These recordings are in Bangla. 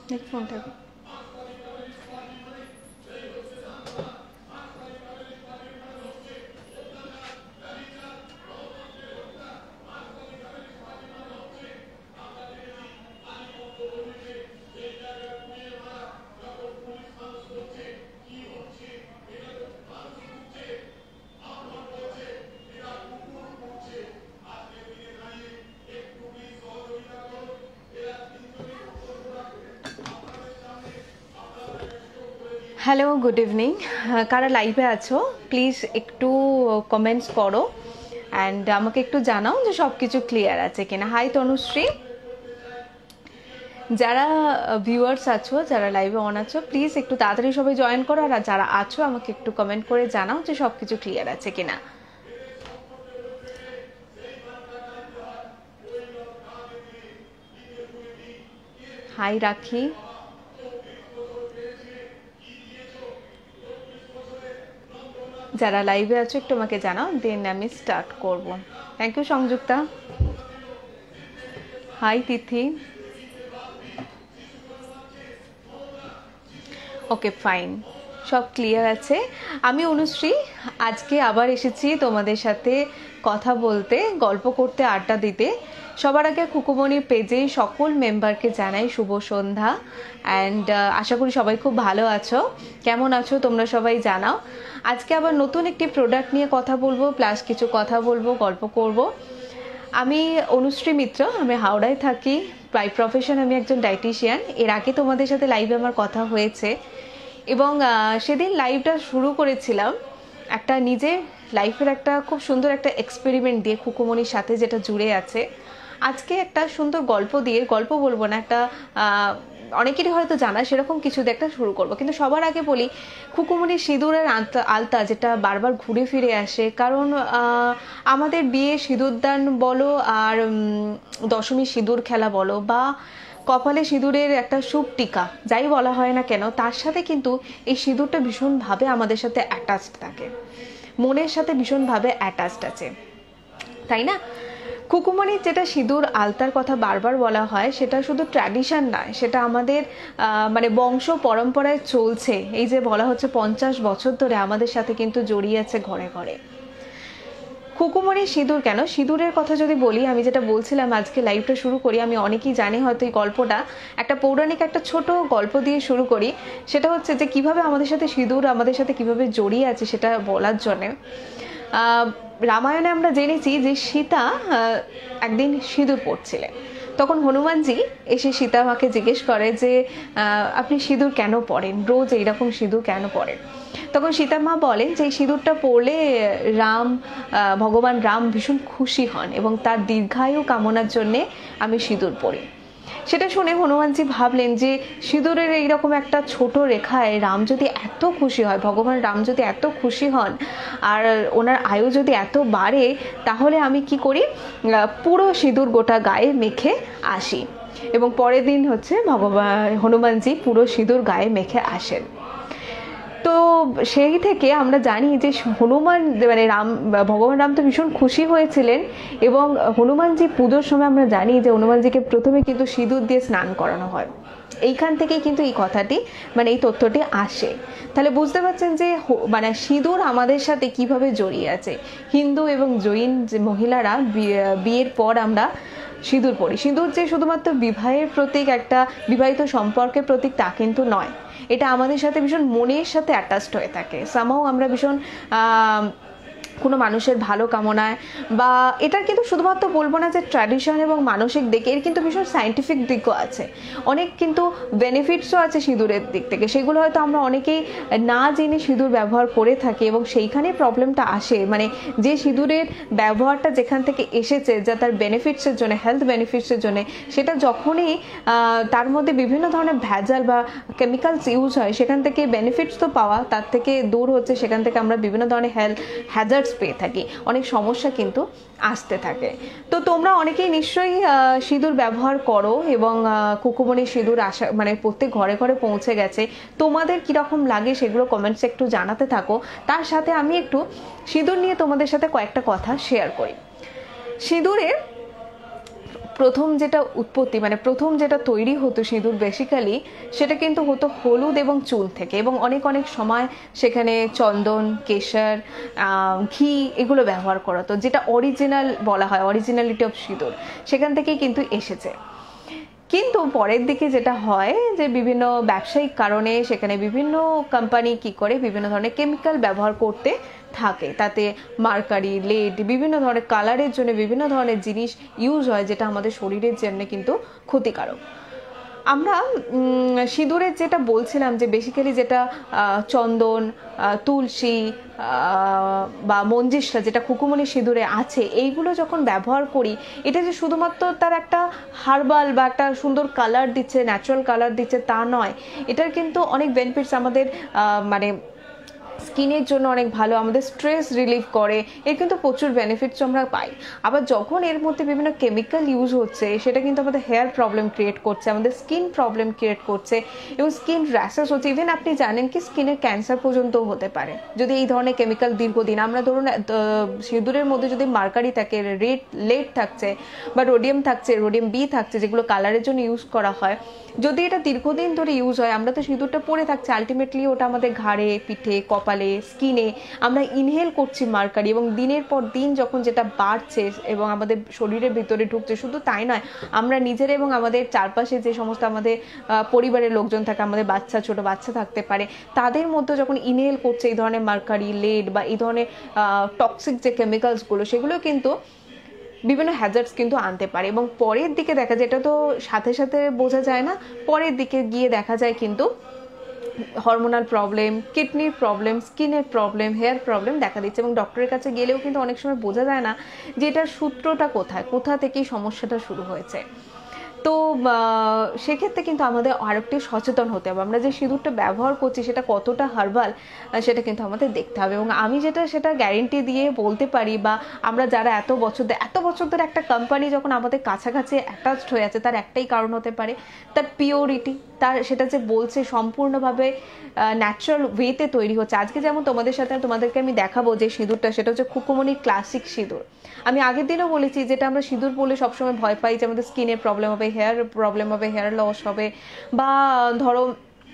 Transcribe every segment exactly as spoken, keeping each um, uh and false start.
দেখ ফোনটা হ্যালো গুড ইভিনিং কারা লাইভে আছো প্লিজ একটু কমেন্টস করো অ্যান্ড আমাকে একটু জানাও যে সব কিছু ক্লিয়ার আছে কিনা। হাই তনুশ্রী, যারা ভিউয়ার্স আছো যারা লাইভে অন আছো প্লিজ একটু তাড়াতাড়ি সবাই জয়েন করো, আর যারা আছো আমাকে একটু কমেন্ট করে জানাও যে সব কিছু ক্লিয়ার আছে কিনা। হাই রাখি, যারা লাইভে আছো একটু আমাকে জানাও, দেন আমি স্টার্ট করব। Thank you Sanjukta. Hi Tithi, okay fine, সব ক্লিয়ার আছে। আমি অনুশ্রী, আজকে আবার এসেছি তোমাদের সাথে কথা বলতে, গল্প করতে, আড্ডা দিতে। সবার আগে খুকুমনির পেজে সকল মেম্বারকে জানাই শুভ সন্ধ্যা অ্যান্ড আশা করি সবাই খুব ভালো আছো। কেমন আছো তোমরা সবাই জানাও। আজকে আবার নতুন একটি প্রোডাক্ট নিয়ে কথা বলবো, প্লাস কিছু কথা বলবো, গল্প করব। আমি অনুশ্রী মিত্র, আমি হাওড়ায় থাকি, বাই প্রফেশন আমি একজন ডায়েটিশিয়ান। এর আগে তোমাদের সাথে লাইভে আমার কথা হয়েছে এবং সেদিন লাইভটা শুরু করেছিলাম একটা নিজের লাইফের একটা খুব সুন্দর একটা এক্সপেরিমেন্ট দিয়ে খুকুমনির সাথে, যেটা জুড়ে আছে। আজকে একটা সুন্দর গল্প দিয়ে, গল্প বলবো না, একটা অনেকেরই হয়তো জানা সেরকম কিছু দিয়ে একটা শুরু করব। কিন্তু সবার আগে বলি, খুকুমনির সিঁদুরের আলতা আলতা যেটা বারবার ঘুরে ফিরে আসে, কারণ আমাদের বিয়ে সিঁদুরদান বলো আর দশমী সিঁদুর খেলা বলো বা কপালে সিঁদুরের একটা শুভ টিকা যাই বলা হয় না কেন, তার সাথে কিন্তু এই সিঁদুরটা ভীষণভাবে আমাদের সাথে অ্যাটাচড থাকে, মনের সাথে ভীষণভাবে অ্যাটাচড আছে, তাই না? খুকুমনির যেটা সিঁদুর আলতার কথা বারবার বলা হয়, সেটা শুধু ট্র্যাডিশন নয়, সেটা আমাদের মানে বংশ পরম্পরায় চলছে। এই যে বলা হচ্ছে পঞ্চাশ বছর ধরে আমাদের সাথে কিন্তু জড়িয়ে আছে ঘরে ঘরে। খুকুমনির সিঁদুর কেন, সিঁদুরের কথা যদি বলি, আমি যেটা বলছিলাম আজকে লাইভটা শুরু করি, আমি অনেকেই জানি হয়তো এই গল্পটা, একটা পৌরাণিক একটা ছোট গল্প দিয়ে শুরু করি। সেটা হচ্ছে যে কিভাবে আমাদের সাথে সিঁদুর আমাদের সাথে কিভাবে জড়িয়ে আছে সেটা বলার জন্যে। রামায়ণে আমরা জেনেছি যে সীতা একদিন সিঁদুর পরছিলেন, তখন হনুমানজি এসে সীতা মাকে জিজ্ঞেস করে যে আপনি সিঁদুর কেন পরেন, রোজ এইরকম সিঁদুর কেন পরেন? তখন সীতা মা বলেন যে এই সিঁদুরটা পরলে রাম, ভগবান রাম ভীষণ খুশি হন এবং তার দীর্ঘায়ু কামনার জন্যে আমি সিঁদুর পরি। সেটা শুনে হনুমানজি ভাবলেন যে সিঁদুরের এইরকম একটা ছোট রেখায় রাম যদি এত খুশি হয়, ভগবান রাম যদি এত খুশি হন আর ওনার আয়ু যদি এত বাড়ে, তাহলে আমি কি করি, পুরো সিঁদুর গোটা গায়ে মেখে আসি। এবং পরের দিন হচ্ছে ভগবান হনুমানজি পুরো সিঁদুর গায়ে মেখে আসেন। তো সেই থেকে আমরা জানি যে হনুমান মানে রাম, ভগবান রাম তো ভীষণ খুশি হয়েছিলেন এবং হনুমানজি পুজোর সময় আমরা জানি যে হনুমানজিকে প্রথমে কিন্তু সিঁদুর দিয়ে স্নান করানো হয়। এইখান থেকেই কিন্তু এই কথাটি মানে এই তথ্যটি আসে। তাহলে বুঝতে পারছেন যে মানে সিঁদুর আমাদের সাথে কিভাবে জড়িয়ে আছে। হিন্দু এবং জৈন যে মহিলারা বিয়ের পর আমরা সিঁদুর পরি। সিঁদুর যে শুধুমাত্র বিবাহের প্রতীক, একটা বিবাহিত সম্পর্কের প্রতীক, তা কিন্তু নয়। এটা আমাদের সাথে ভীষণ মনের সাথে অ্যাটাচড হয়ে থাকে। সামহাও আমরা ভীষণ কোনো মানুষের ভালো কামনায়, বা এটার কিন্তু শুধুমাত্র বলবো না যে ট্র্যাডিশন এবং মানসিক দিক, এর কিন্তু ভীষণ সায়েন্টিফিক দিকও আছে, অনেক কিন্তু বেনিফিটসও আছে সিঁদুরের দিক থেকে। সেগুলো হয়তো আমরা অনেকেই না জেনে সিঁদুর ব্যবহার করে থাকি এবং সেইখানে প্রবলেমটা আসে। মানে যে সিঁদুরের ব্যবহারটা যেখান থেকে এসেছে, যা তার বেনিফিটসের জন্য, হেলথ বেনিফিটসের জন্য, সেটা যখনই তার মধ্যে বিভিন্ন ধরনের ভেজাল বা কেমিক্যালস ইউজ হয়, সেখান থেকে বেনিফিটস তো পাওয়া তার থেকে দূর হচ্ছে, সেখান থেকে আমরা বিভিন্ন ধরনের হেলথ হ্যাজার্ডস পেয়ে থাকি, অনেক সমস্যা কিন্তু আসতে থাকে। তো তোমরা অনেকেই নিশ্চয়ই সিঁদুর ব্যবহার করো এবং খুকুমনির সিঁদুর আসা মানে প্রত্যেক ঘরে ঘরে পৌঁছে গেছে। তোমাদের কীরকম লাগে সেগুলো কমেন্টসে একটু জানাতে থাকো। তার সাথে আমি একটু সিঁদুর নিয়ে তোমাদের সাথে কয়েকটা কথা শেয়ার করি। সিঁদুরের প্রথম যেটা উৎপত্তি মানে প্রথম যেটা তৈরি হতো সিঁদুর বেসিক্যালি সেটা কিন্তু হতো হলুদ এবং চুল থেকে, এবং অনেক অনেক সময় সেখানে চন্দন, কেশর, ঘি এগুলো ব্যবহার করা হতো, যেটা অরিজিনাল বলা হয়, অরিজিনালিটি অফ সিঁদুর সেখান থেকেই কিন্তু এসেছে। কিন্তু পরের দিকে যেটা হয় যে বিভিন্ন ব্যবসায়িক কারণে সেখানে বিভিন্ন কোম্পানি কি করে বিভিন্ন ধরনের কেমিক্যাল ব্যবহার করতে থাকে, তাতে মার্কারি, লেড, বিভিন্ন ধরনের কালারের জন্য বিভিন্ন ধরনের জিনিস ইউজ হয় যেটা আমাদের শরীরের জন্য কিন্তু ক্ষতিকারক। আমরা সিঁদুরের যেটা বলছিলাম যে বেসিক্যালি যেটা চন্দন, তুলসী বা মঞ্জিষ্টা যেটা খুকুমনি সিঁদুরে আছে, এইগুলো যখন ব্যবহার করি এটা যে শুধুমাত্র তার একটা হার্বাল বা একটা সুন্দর কালার দিচ্ছে, ন্যাচারাল কালার দিচ্ছে তা নয়, এটার কিন্তু অনেক বেনিফিটস আমাদের মানে স্কিনের জন্য অনেক ভালো, আমাদের স্ট্রেস রিলিফ করে, এর কিন্তু প্রচুর বেনিফিটস আমরা পাই। আবার যখন এর মধ্যে বিভিন্ন কেমিক্যাল ইউজ হচ্ছে সেটা কিন্তু আমাদের হেয়ার প্রবলেম ক্রিয়েট করছে, আমাদের স্কিন প্রবলেম ক্রিয়েট করছে এবং স্কিন র্যাশেস হচ্ছে। ইভেন আপনি জানেন কি স্কিনের ক্যান্সার পর্যন্ত হতে পারে যদি এই ধরনের কেমিক্যাল দীর্ঘদিন, আমরা ধরুন সিঁদুরের মধ্যে যদি মার্কারি থাকে, রেড লেড থাকছে বা রোডিয়াম থাকছে, রোডিয়াম বি থাকছে যেগুলো কালারের জন্য ইউজ করা হয়, যদি এটা দীর্ঘদিন ধরে ইউজ হয়, আমরা তো সিঁদুরটা পরে থাকছে, আলটিমেটলি ওটা আমাদের ঘাড়ে, পিঠে, কপালে, স্কিনে আমরা ইনহেল করছি মার্কারি, এবং দিনের পর দিন যখন যেটা বাড়ছে এবং আমাদের শরীরের ভিতরে ঢুকছে, শুধু তাই নয় আমরা নিজেরা এবং আমাদের চারপাশে যে সমস্ত আমাদের পরিবারের লোকজন থাকে, আমাদের বাচ্চা, ছোট বাচ্চা থাকতে পারে, তাদের মধ্যে যখন ইনহেল করছে এই ধরনের মার্কারি, লেড বা এই ধরনের টক্সিক যে কেমিক্যালসগুলো, সেগুলো কিন্তু বিভিন্ন হ্যাজার্ডস কিন্তু আনতে পারে। এবং পরের দিকে দেখা যায়, এটা তো সাথে সাথে বোঝা যায় না, পরের দিকে গিয়ে দেখা যায় কিন্তু হরমোনাল প্রবলেম, কিডনির প্রবলেম, স্কিনের প্রবলেম, হেয়ার প্রবলেম দেখা দিচ্ছে। এবং ডক্টরের কাছে গেলেও কিন্তু অনেক সময় বোঝা যায় না যে এটার সূত্রটা কোথায়, কোথা থেকেই সমস্যাটা শুরু হয়েছে। তো সেক্ষেত্রে কিন্তু আমাদের আরেকটি সচেতন হতে হবে, আমরা যে সিঁদুরটা ব্যবহার করছি সেটা কতটা হার্বাল সেটা কিন্তু আমাদের দেখতে হবে। এবং আমি যেটা সেটা গ্যারেন্টি দিয়ে বলতে পারি, বা আমরা যারা এত বছর ধরে এত বছর ধরে একটা কোম্পানি যখন আমাদের কাছাকাছি অ্যাটাচড হয়ে আছে, তার একটাই কারণ হতে পারে তার পিওরিটি, তার সেটা যে বলছে সম্পূর্ণভাবে ন্যাচারাল ওয়েতে তৈরি হচ্ছে। আজকে যেমন তোমাদের সাথে তোমাদেরকে আমি দেখাবো যে সিঁদুরটা, সেটা হচ্ছে খুকুমনি ক্লাসিক সিঁদুর। আমি আগের দিনও বলেছি যেটা আমরা সিঁদুর বলে সবসময় ভয় পাই যে আমাদের স্কিনের প্রবলেম হবে, হেয়ার প্রবলেম হবে, হেয়ার লস হবে, বা ধরো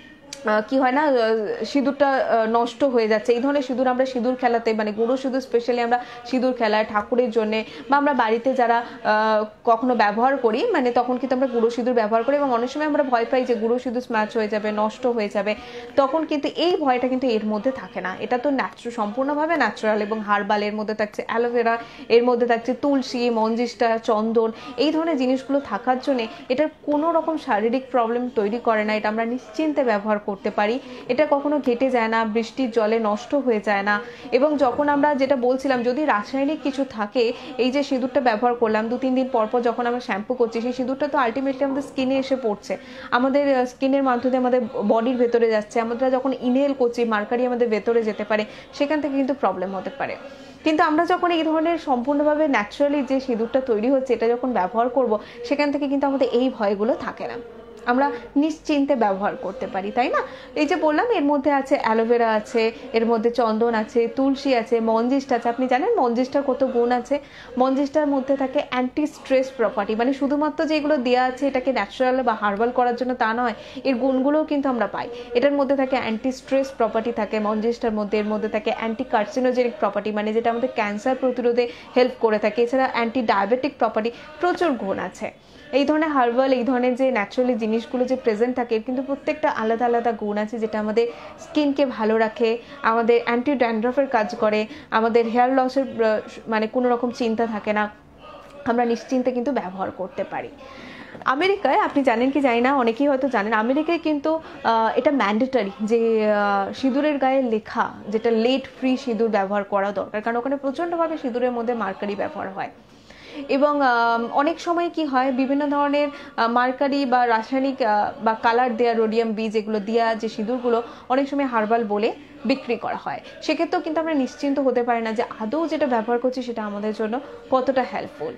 কি হয় না সিঁদুরটা নষ্ট হয়ে যাচ্ছে, এই ধরনের সিঁদুর আমরা সিঁদুর খেলাতে মানে গুঁড়ো সিঁদুর স্পেশালি আমরা সিঁদুর খেলায় ঠাকুরের জন্য বা আমরা বাড়িতে যারা কখনো ব্যবহার করি মানে তখন কিন্তু আমরা গুঁড়ো সিঁদুর ব্যবহার করি, এবং অনেক সময় আমরা ভয় পাই যে গুঁড়ো সিঁদুর স্ম্যাচ হয়ে যাবে, নষ্ট হয়ে যাবে, তখন কিন্তু এই ভয়টা কিন্তু এর মধ্যে থাকে না। এটা তো ন্যাচুরাল, সম্পূর্ণভাবে ন্যাচারাল এবং হার্বাল, এর মধ্যে থাকছে অ্যালোভেরা, এর মধ্যে থাকছে তুলসী, মঞ্জিষ্টা, চন্দন, এই ধরনের জিনিসগুলো থাকার জন্য এটার কোনো রকম শারীরিক প্রবলেম তৈরি করে না, এটা আমরা নিশ্চিন্তে ব্যবহার করতে পারি, এটা কখনো ঘেটে যায় না, বৃষ্টির জলে নষ্ট হয়ে যায় না। এবং যখন আমরা যেটা বলছিলাম যদি রাসায়নিক কিছু থাকে, এই যে সিঁদুরটা ব্যবহার করলাম দু তিন দিন পর পর যখন আমরা শ্যাম্পু করছি, সেই সিঁদুরটা তো আলটিমেটলি আমাদের স্কিনে এসে পড়ছে, আমাদের স্কিনের মাধ্যমে আমাদের বডির ভেতরে যাচ্ছে, আমরা যখন ইনহেল করছি মার্কারি আমাদের ভেতরে যেতে পারে, সেখান থেকে কিন্তু প্রবলেম হতে পারে। কিন্তু আমরা যখন এই ধরনের সম্পূর্ণভাবে ন্যাচারালি যে সিঁদুরটা তৈরি হচ্ছে এটা যখন ব্যবহার করব, সেখান থেকে কিন্তু আমাদের এই ভয়গুলো থাকে না, আমরা নিশ্চিন্তে ব্যবহার করতে পারি, তাই না? এই যে বললাম এর মধ্যে আছে অ্যালোভেরা আছে, এর মধ্যে চন্দন আছে, তুলসী আছে, মঞ্জিষ্টা আছে। আপনি জানেন মঞ্জিষ্টার কত গুণ আছে? মঞ্জিষ্টার মধ্যে থাকে অ্যান্টি স্ট্রেস প্রপার্টি, মানে শুধুমাত্র যেগুলো দেওয়া আছে এটাকে ন্যাচারাল বা হার্বাল করার জন্য তা নয়, এর গুণগুলোও কিন্তু আমরা পাই। এটার মধ্যে থাকে অ্যান্টি স্ট্রেস প্রপার্টি থাকে মঞ্জিষ্টার মধ্যে, এর মধ্যে থাকে অ্যান্টি কার্সিনোজেনিক প্রপার্টি, মানে যেটা আমাদের ক্যান্সার প্রতিরোধে হেল্প করে থাকে, এছাড়া অ্যান্টি ডায়াবেটিক প্রপার্টি, প্রচুর গুণ আছে। এই ধরনের হার্বাল, এই ধরনের যে ন্যাচারালি জিনিসগুলো যে প্রেজেন্ট থাকে কিন্তু প্রত্যেকটা আলাদা আলাদা গুণ আছে, যেটা আমাদের স্কিনকে ভালো রাখে, আমাদের অ্যান্টি ড্যান্ড্রফের কাজ করে, আমাদের হেয়ার লসের মানে কোনো রকম চিন্তা থাকে না, আমরা নিশ্চিন্তে কিন্তু ব্যবহার করতে পারি। আমেরিকায় আপনি জানেন কি জানি না, অনেকেই হয়তো জানেন, আমেরিকায় কিন্তু এটা ম্যান্ডেটরি যে সিঁদুরের গায়ে লেখা যেটা লেড ফ্রি সিঁদুর ব্যবহার করা দরকার, কারণ ওখানে প্রচণ্ডভাবে সিঁদুরের মধ্যে মার্কারি ব্যবহার হয়। এবং অনেক সময় কি হয় বিভিন্ন ধরনের মার্কারি বা রাসায়নিক বা কালার দেওয়া রোডিয়াম বি যেগুলো দেওয়া যে সিঁদুরগুলো অনেক সময় হার্বাল বলে বিক্রি করা হয়, সেক্ষেত্রেও কিন্তু আমরা নিশ্চিন্ত হতে পারি না যে আদৌ যেটা ব্যবহার করছি সেটা আমাদের জন্য কতটা হেল্পফুল।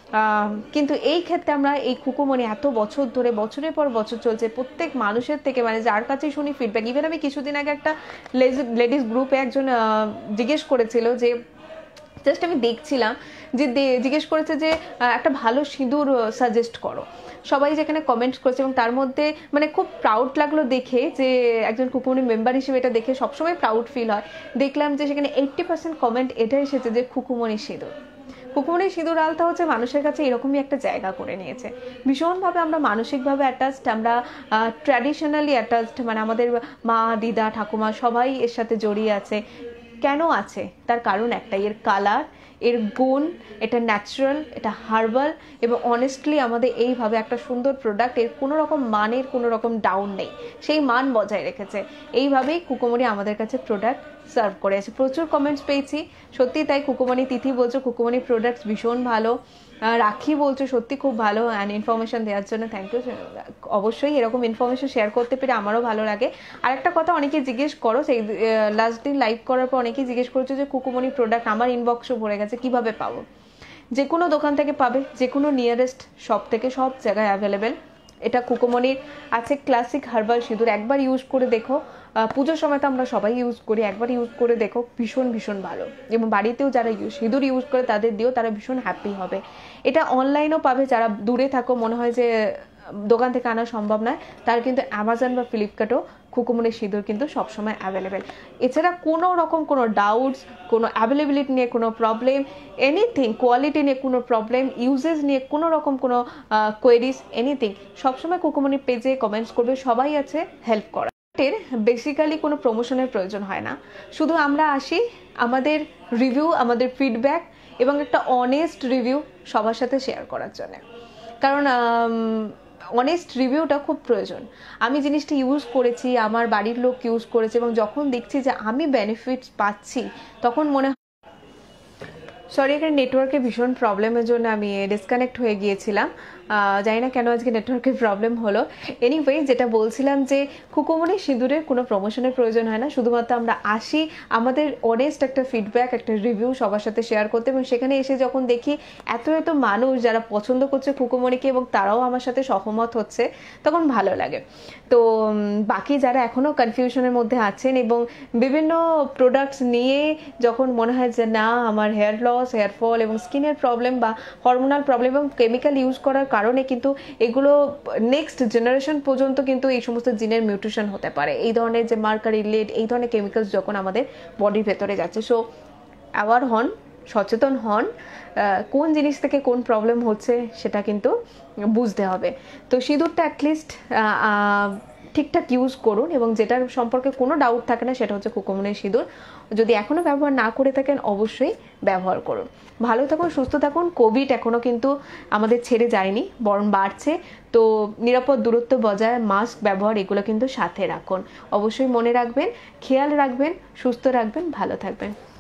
কিন্তু এই ক্ষেত্রে আমরা এই খুকুমনি এত বছর ধরে বছরের পর বছর চলছে, প্রত্যেক মানুষের থেকে মানে যার কাছে শুনি ফিডব্যাক, ইভেন আমি কিছুদিন আগে একটা লেডিস গ্রুপে একজন জিজ্ঞেস করেছিল যে জাস্ট আমি দেখছিলাম যে জিজ্ঞেস করেছে যে একটা ভালো সিঁদুর সাজেস্ট করো। সবাই যেখানে কমেন্টস করেছে এবং তার মধ্যে মানে খুব প্রাউড লাগলো দেখে, যে একজন কুকুমনি মেম্বার হিসেবে এটা দেখে সবসময় প্রাউড ফিল হয়। দেখলাম যে সেখানে এইট্টি পার্সেন্ট কমেন্ট এটা এসেছে যে খুকুমনি সিঁদুর। খুকুমনি সিঁদুর আলতা হচ্ছে মানুষের কাছে এরকমই একটা জায়গা করে নিয়েছে। ভীষণভাবে আমরা মানসিকভাবে অ্যাটাচড, আমরা ট্র্যাডিশনালি অ্যাটাচড, মানে আমাদের মা, দিদা, ঠাকুমা সবাই এর সাথে জড়িয়ে আছে। কেন আছে? তার কারণ একটাই, এর কালার, এর গুণ, এটা ন্যাচারাল, এটা হার্বাল এবং অনেস্টলি আমাদের এইভাবে একটা সুন্দর প্রোডাক্ট, এর কোনো রকম মানের কোনো রকম ডাউন নেই, সেই মান বজায় রেখেছে। এইভাবেই কুকুমনি আমাদের কাছে প্রোডাক্ট সার্ভ করে আছে। প্রচুর কমেন্টস পেয়েছি, সত্যি তাই। কুকুমনি তিথি বলছো কুকুমনি প্রোডাক্টস ভীষণ ভালো, রাখি বলছো সত্যি খুব ভালো, অ্যান্ড ইনফরমেশন দেওয়ার জন্য থ্যাংক ইউ। অবশ্যই এরকম ইনফরমেশন শেয়ার করতে পেরে আমারও ভালো লাগে। আরেকটা কথা অনেকেই জিজ্ঞেস করো, সেই লাস্ট দিন লাইভ করার পর অনেকেই জিজ্ঞেস করেছো যে কুকুমনি প্রোডাক্ট আমার ইনবক্সও ভরে গেছে, কিভাবে পাবো? যে কোনো দোকান থেকে পাবে, যে কোনো নিয়ারেস্ট শপ থেকে, সব জায়গায় অ্যাভেলেবেল। এটা কুকুমনির আছে ক্লাসিক হার্বাল সিঁদুর, একবার ইউজ করে দেখো। পুজোর সময় তো আমরা সবাই ইউজ করি, একবার ইউজ করে দেখো, ভীষণ ভীষণ ভালো। এবং বাড়িতেও যারা ইউজ সিঁদুর ইউজ করে তাদের দিয়েও তারা ভীষণ হ্যাপি হবে। এটা অনলাইনেও পাবে, যারা দূরে থাকো, মনে হয় যে দোকান থেকে আনা সম্ভব নয়, তার কিন্তু অ্যামাজন বা ফ্লিপকার্টও কুকুমনির সিঁদুর কিন্তু সবসময় অ্যাভেলেবেল। এছাড়া কোনো রকম কোনো ডাউটস, কোনো অ্যাভেলেবিলিটি নিয়ে কোনো প্রবলেম, এনিথিং, কোয়ালিটি নিয়ে কোনো প্রবলেম, ইউজেস নিয়ে কোনো রকম কোনো কোয়েরিজ, এনিথিং, সবসময় কুকুমনির পেজে কমেন্টস করবে, সবাই আছে হেল্প করা। বেসিক্যালি কোনো প্রমোশনের প্রয়োজন হয় না, শুধু আমরা আসি আমাদের রিভিউ, আমাদের ফিডব্যাক এবং একটা অনেস্ট রিভিউ সবার সাথে শেয়ার করার জন্য। কারণ অনেস্ট রিভিউটা খুব প্রয়োজন। আমি জিনিসটা ইউজ করেছি, আমার বাড়ির লোক ইউজ করেছে এবং যখন দেখছি যে আমি বেনিফিটস পাচ্ছি, তখন মনে হয়। সরি, এখানে নেটওয়ার্কের ভীষণ প্রবলেমের জন্য আমি ডিসকানেক্ট হয়ে গিয়েছিলাম, জানি না কেন আজকে নেটওয়ার্কের প্রবলেম হলো। এনিওয়ে, যেটা বলছিলাম যে কুকুমনি সিঁদুরের কোনো প্রমোশনের প্রয়োজন হয় না, শুধুমাত্র আমরা আসি আমাদের অনেস্ট একটা ফিডব্যাক, একটা রিভিউ সবার সাথে শেয়ার করতে, এবং সেখানে এসে যখন দেখি এত এত মানুষ যারা পছন্দ করছে কুকুমনিকে এবং তারাও আমার সাথে সহমত হচ্ছে, তখন ভালো লাগে। তো বাকি যারা এখনও কনফিউশনের মধ্যে আছেন এবং বিভিন্ন প্রোডাক্টস নিয়ে যখন মনে হয় যে না আমার হেয়ার লস, হেয়ার ফল এবং স্কিনের প্রবলেম বা হরমোনাল প্রবলেম এবং কেমিক্যাল ইউজ করার কারণে কিন্তু এগুলো নেক্সট জেনারেশন পর্যন্ত কিন্তু এই সমস্ত জিনের মিউটেশন হতে পারে, এই ধরনের যে মার্কারি, লেড, এই ধরনের কেমিক্যালস যখন আমাদের বডির ভেতরে যাচ্ছে। সো অ্যাওয়ার হন, সচেতন হন, কোন জিনিস থেকে কোন প্রবলেম হচ্ছে সেটা কিন্তু বুঝতে হবে। তো সিঁদুরটা অ্যাটলিস্ট ঠিকঠাক ইউজ করুন, এবং যেটার সম্পর্কে কোনো ডাউট থাকে না সেটা হচ্ছে কুকুমনির সিঁদুর। যদি এখনও ব্যবহার না করে থাকেন অবশ্যই ব্যবহার করুন। ভালো থাকুন, সুস্থ থাকুন। কোভিড এখনও কিন্তু আমাদের ছেড়ে যায়নি, বরং বাড়ছে। তো নিরাপদ দূরত্ব বজায়, মাস্ক ব্যবহার, এগুলো কিন্তু সাথে রাখুন। অবশ্যই মনে রাখবেন, খেয়াল রাখবেন, সুস্থ রাখবেন, ভালো থাকবেন।